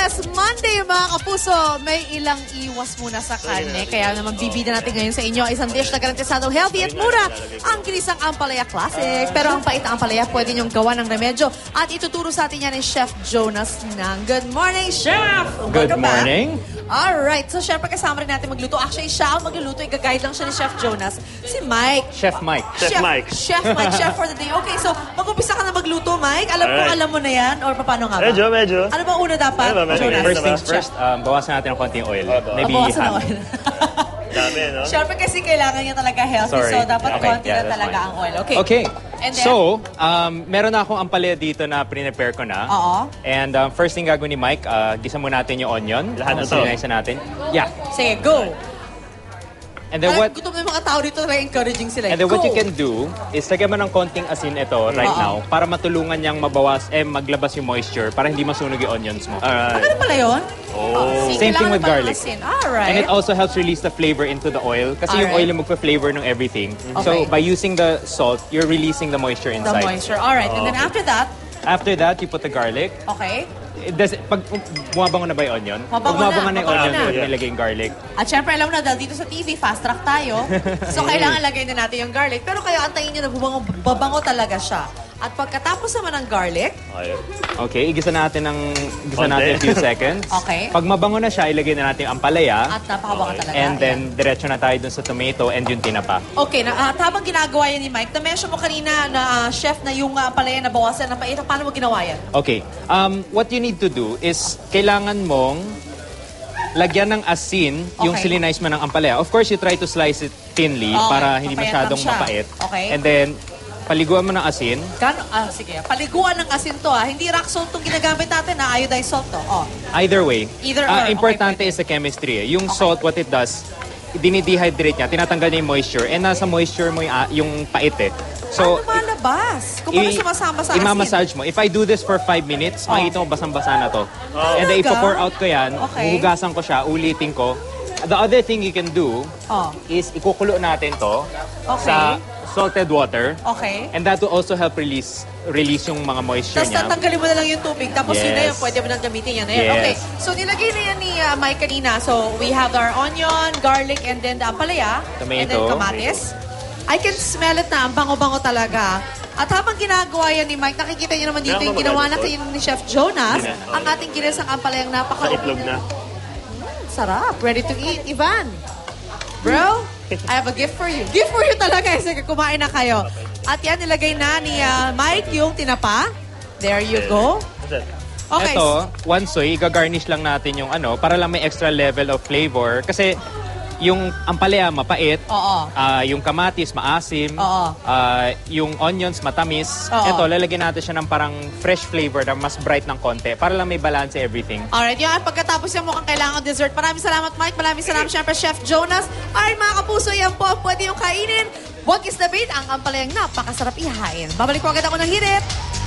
Yes, Monday mga kapuso. May ilang iwas muna sa karne. Kaya naman bibida natin ngayon sa inyo isang dish na garantisado healthy at mura. Ang ginisang Ampalaya Classic. Pero ang pait na Ampalaya pwede niyong gawa ng remedyo. At ituturo sa atin yan ni Chef Jonas ng Good Morning, Chef! Good morning. Alright, so syempre kasama rin natin magluto. Actually, siya ang magluluto. Iga-guide lang siya ni Chef Jonas. Si Mike. Chef Mike. Chef Mike, chef for the day. Okay, so mag-umpisa ka na magluto, Mike. Alam mo na yan? Or paano nga ba? Medyo. Ano ba una dapat? Jonas? First things first, bawasan natin ng konting oil. Maybe Bawasan ng oil. Dami, no? Siyempre kasi kailangan niya talaga healthy. Sorry. So dapat Okay, konti yeah, na that's talaga fine. ang oil. Okay. Okay. And then, So, meron na akong ampalaya dito na prepare ko na. Oo. And first thing gagawin ni Mike, gisa muna natin yung onion. Lahat na to. Sinaysa natin. Yeah. sige, go. And then what Gutom na yung mga tao dito, talaga encouraging sila. And then what Go. you can do is lagyan mo ng konting asin ito right now para matulungan niyang maglabas yung moisture para hindi masunog yung onions mo. Ano pala yun? Same thing with garlic. Alright. And it also helps release the flavor into the oil kasi yung oil yung magpa-flavor ng everything. Okay. So by using the salt, you're releasing the moisture The inside. moisture. Alright. And then after that, After that, you put the garlic. okay. Pag bumabango na ba yung onion? Mabango Pag bumabango na yung mabango onion, na. pwede nilagay yung garlic. At syempre, alam mo na, dahil dito sa TV, fast track tayo. So, kailangan lagay na natin yung garlic. Pero kayo, antayin nyo na babango talaga siya. At pagkatapos naman ng garlic, Okay, igisa natin a few seconds. Okay. Pag mabango na siya, ilagay na natin ang ampalaya. at napakabango talaga. And Ayan. then, diretso na tayo dun sa tomato and yung tinapa. Okay, at habang ginagawa yan ni Mike, na-mention mo kanina na chef na yung palaya na bawasan na pait. Paano mo ginawa yan? Okay, what you need to do is, kailangan mong lagyan ng asin yung Okay. silinize mo ng ampalaya. Of course, you try to slice it thinly Okay, para hindi papayat masyadong lang siya. mapait. Okay. And then, paliguan mo ng asin. Sige, paliguan ng asin to Hindi rock salt itong ginagamit natin iodized salt to. Either way. Either or. Importante Okay, is the chemistry. Yung salt, what it does, dinidehydrate niya, tinatanggal niya yung moisture, and nasa moisture mo yung pait eh. So, Paano malabas? Kung paano sumasama sa asin? Ima-massage mo. If I do this for 5 minutes, makikita mo basang-basa na to. And then, Talaga? ipo-pour out ko yan, Okay. huhugasan ko siya, ulitin ko. The other thing you can do is ikukulo natin to Okay. sa salted water. Okay. And that will also help release yung mga moisture Tapos niya. tatanggalin mo na lang yung tubig. Tapos yun na yun, Yes. pwede mo nang gamitin yan. Yes. Okay. So nilagay na yan ni Mike kanina. So we have our onion, garlic, and then the ampalaya. Tomato. And then kamatis. I can smell it na. Ang bango-bango talaga. At habang ginagawa yan ni Mike, nakikita niyo naman dito yung ginawa na kayo ni Chef Jonas. Ang ating ginisang ampalayang napaka... Sa itlog na. Sarap. Ready to eat. Ivan. Bro, I have a gift for you. Gift for you talaga. Sige, kumain na kayo. At yan, nilagay na ni Mike yung tinapa. There you go. That's it. Okay. Ito, wansoy, gagarnish lang natin yung para lang may extra level of flavor. Kasi yung ampalaya mapait, Oo. yung kamatis maasim, Oo. yung onions matamis. Oo. Ito, lalagyan natin siya ng parang fresh flavor na mas bright ng konti para lang may balance everything. Alright, yung pagkatapos yan mukhang kailangan dessert. Maraming salamat, Mike. Maraming salamat, syempre, Chef Jonas. Alright, mga kapuso, yan po. Pwede yung kainin. Wag is the bait. Ang ampalayang napakasarap ihain. Babalik ko agad ako ng hirit.